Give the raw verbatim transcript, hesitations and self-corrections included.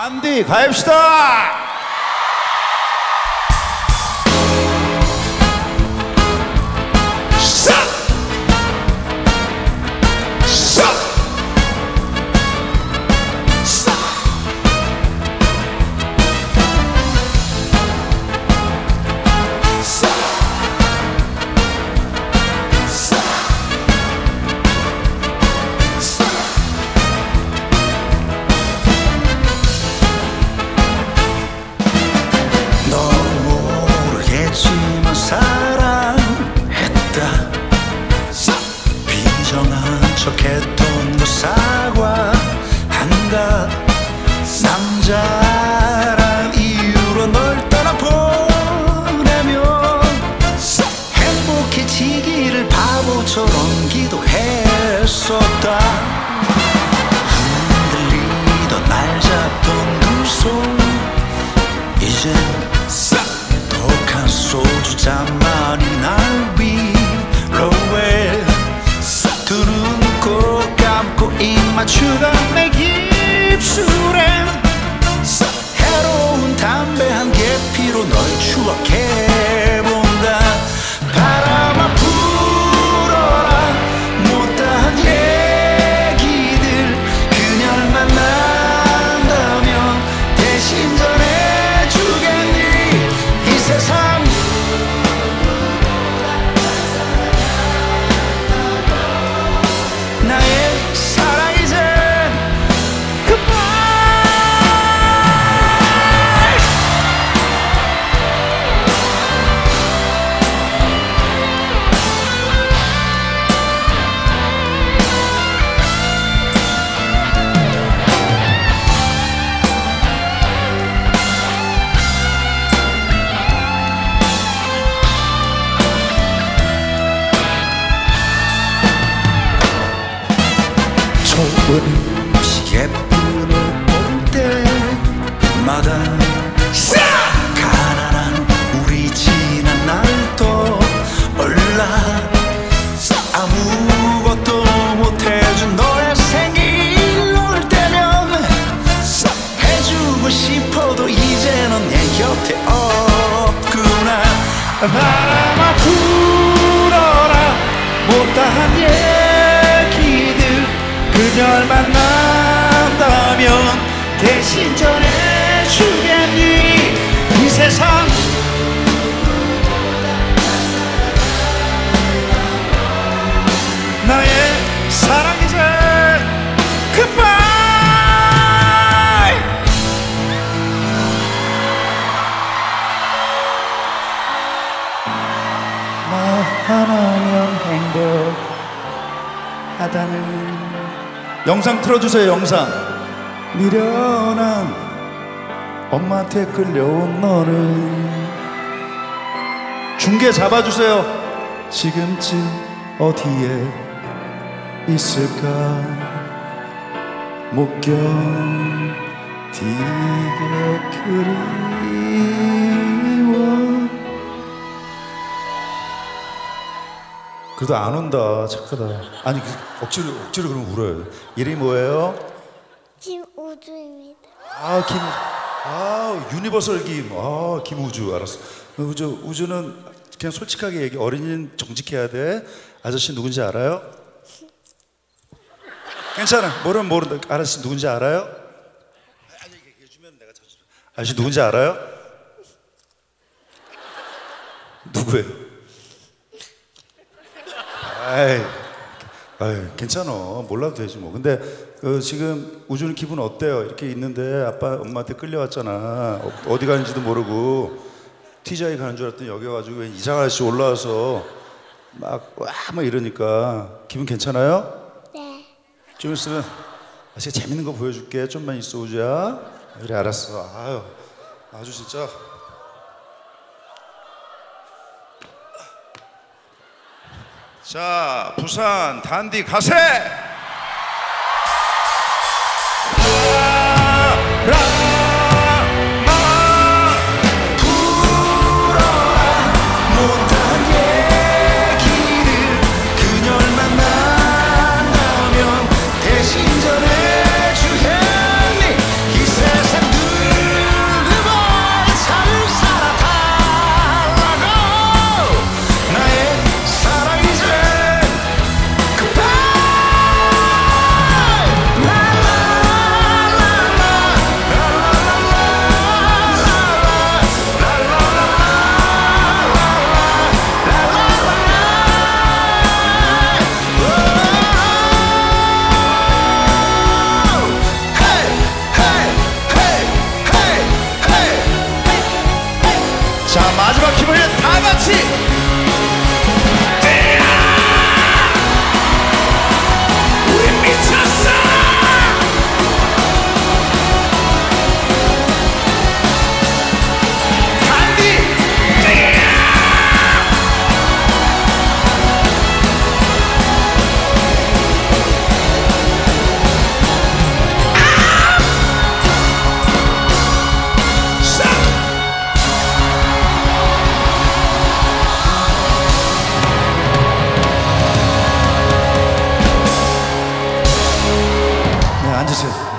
단디 가입시다. 척했던 그 사과한다. 남자란 이유로 널 떠나보내면 행복해지기를 바보처럼 기도했었다. 흔들리던 날 잡던 그 손 이젠 독한 소주 잔만이 날 위로해. 두 눈 꼭 감고 입 맞추던 내 입술엔 해로운 담배 한 개 피로 널 추억해본다. 바람아 불어라 못다한 얘기들. 그녀를 만난다면 대신 전해주겠니. 이 세상 나의 사랑 이젠 그만. 좋은 음식 예쁘를 볼 때마다 가난한 우리 지난 날도 올라. 아무것도 못해준 너의 생일 올 때면 해주고 싶어도 이제 넌 내 곁에 없구나. 바람아 불어라 못다한 얘기들. 그녀를 만난다면 대신 전해주겠니. 이 세상 나의 사랑 이제 goodbye. 너 하나면 행복하다는 영상 틀어주세요. 영상. 미련한 엄마한테 끌려온 너는 중계 잡아주세요. 지금쯤 어디에 있을까. 못 견디게 그리워. 그래도 안 온다. 착하다. 아니 억지로 억지로 그러면 울어요. 이름이 뭐예요? 김우주입니다. 아 김. 아 유니버설 김. 아 김우주. 알았어. 우주 우주는 그냥 솔직하게 얘기. 어린이는 정직해야 돼. 아저씨 누군지 알아요? 괜찮아. 모르면 모른다. 아저씨 누군지 알아요? 아니 얘기해주면 내가 자주. 아저씨 누군지 알아요? 누구예요? 아이, 아이, 괜찮아. 몰라도 되지 뭐. 근데 그 지금 우주는 기분 어때요? 이렇게 있는데 아빠 엄마한테 끌려왔잖아. 어디 가는지도 모르고 티자이 가는 줄 알았더니 여기 와가지고 이상한 아저씨 올라와서 막 와 막 이러니까 기분 괜찮아요? 네. 좀 있으면 아저씨가 재밌는 거 보여줄게. 좀만 있어 우주야. 그래 알았어. 아유 아주 진짜. 자, 부산 단디 가세! 대신 전해주겠니. 이 세상 앉으세요.